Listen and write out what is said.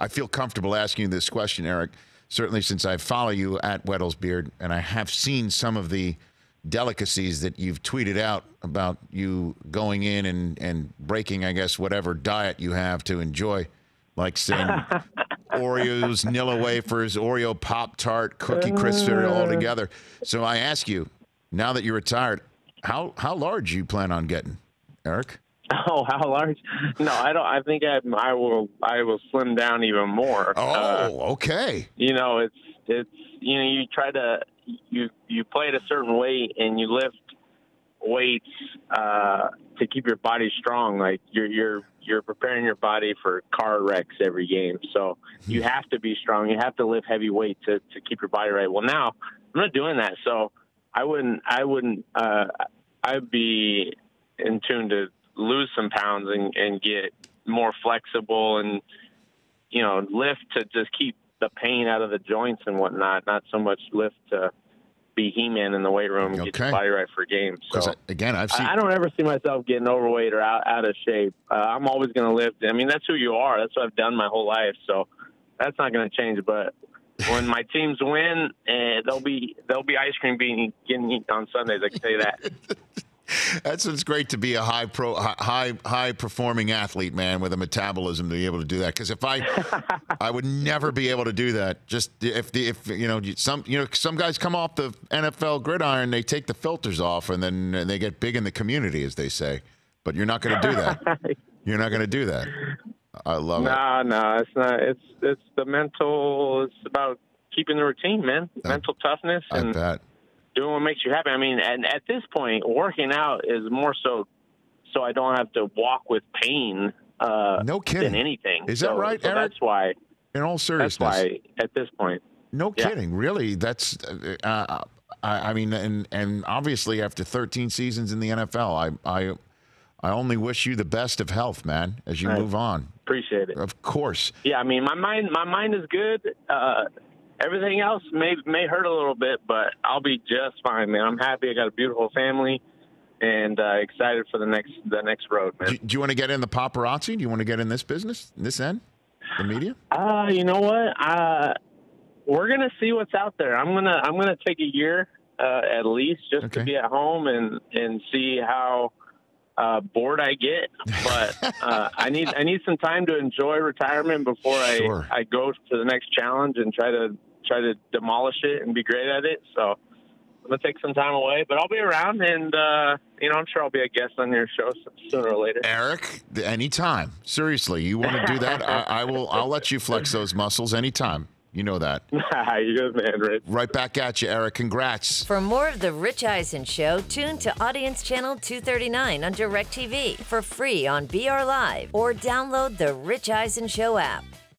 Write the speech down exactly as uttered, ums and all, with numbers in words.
I feel comfortable asking you this question, Eric, certainly since I follow you at Weddle's Beard, and I have seen some of the delicacies that you've tweeted out about you going in and, and breaking, I guess, whatever diet you have to enjoy, like saying Oreos, Nilla wafers, Oreo Pop-Tart, Cookie Crisp cereal all together. So I ask you, now that you're retired, how how large you plan on getting, Eric? Oh, how large? No, I don't. I think I, I will. I will slim down even more. Oh, uh, okay. You know, it's it's you know, you try to you you play at a certain weight and you lift weights uh, to keep your body strong. Like you're you're you're preparing your body for car wrecks every game. So you have to be strong. You have to lift heavy weight to to keep your body right. Well, now I'm not doing that. So I wouldn't. I wouldn't. Uh, I'd be in tune to lose some pounds and, and get more flexible and, you know, lift to just keep the pain out of the joints and whatnot, not so much lift to be He-Man in the weight room and Okay. get your body right for games. So I, again, I've seen. I, I don't ever see myself getting overweight or out, out of shape. Uh, I'm always going to lift. I mean, that's who you are. That's what I've done my whole life. So that's not going to change. But when my teams win, uh, they'll be they'll be ice cream being getting eaten on Sundays. I can tell you that. That's what's great to be a high pro, high high performing athlete, man, with a metabolism to be able to do that. Because if I, I would never be able to do that. Just if the if you know some you know some guys come off the N F L gridiron, they take the filters off, and then they get big in the community, as they say. But you're not going to do that. You're not going to do that. I love no, it. No, no, it's not. It's it's the mental. It's about keeping the routine, man. I, mental toughness. I and bet. Doing what makes you happy. I mean, and at this point, working out is more so so I don't have to walk with pain uh, no kidding. than anything. Is so, that right, so Eric? That's why. In all seriousness. That's why at this point. No yeah. kidding. Really? That's, uh, I, I mean, and, and obviously after thirteen seasons in the N F L, I, I, I only wish you the best of health, man, as you I move on. Appreciate it. Of course. Yeah, I mean, my mind, my mind is good. Uh, Everything else may may hurt a little bit, but I'll be just fine, man. I'm happy. I got a beautiful family, and uh, excited for the next the next road, man. Do, do you want to get in the paparazzi? Do you want to get in this business, this end, the media? Uh, you know what? Uh, we're gonna see what's out there. I'm gonna I'm gonna take a year uh, at least just okay. to be at home and and see how uh, bored I get. But uh, I need I need some time to enjoy retirement before sure. I I go to the next challenge and try to. try to demolish it and be great at it. So I'm going to take some time away, but I'll be around and, uh, you know, I'm sure I'll be a guest on your show sooner or later. Eric, anytime. Seriously, you want to do that? I, I will, I'll let you flex those muscles anytime. You know that. You're the man, Rich. Right back at you, Eric. Congrats. For more of The Rich Eisen Show, tune to Audience Channel two thirty-nine on DirecTV for free on B R Live or download the Rich Eisen Show app.